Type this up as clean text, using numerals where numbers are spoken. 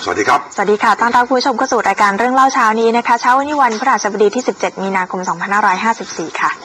สวัสดีครับสวัสดีค่ะต้อนรับผู้ชมเข้าสู่รายการเรื่องเล่าเช้านี้นะคะเช้าวันนี้วันพฤหัสบดีที่17 มีนาคม 2554 ค่ะ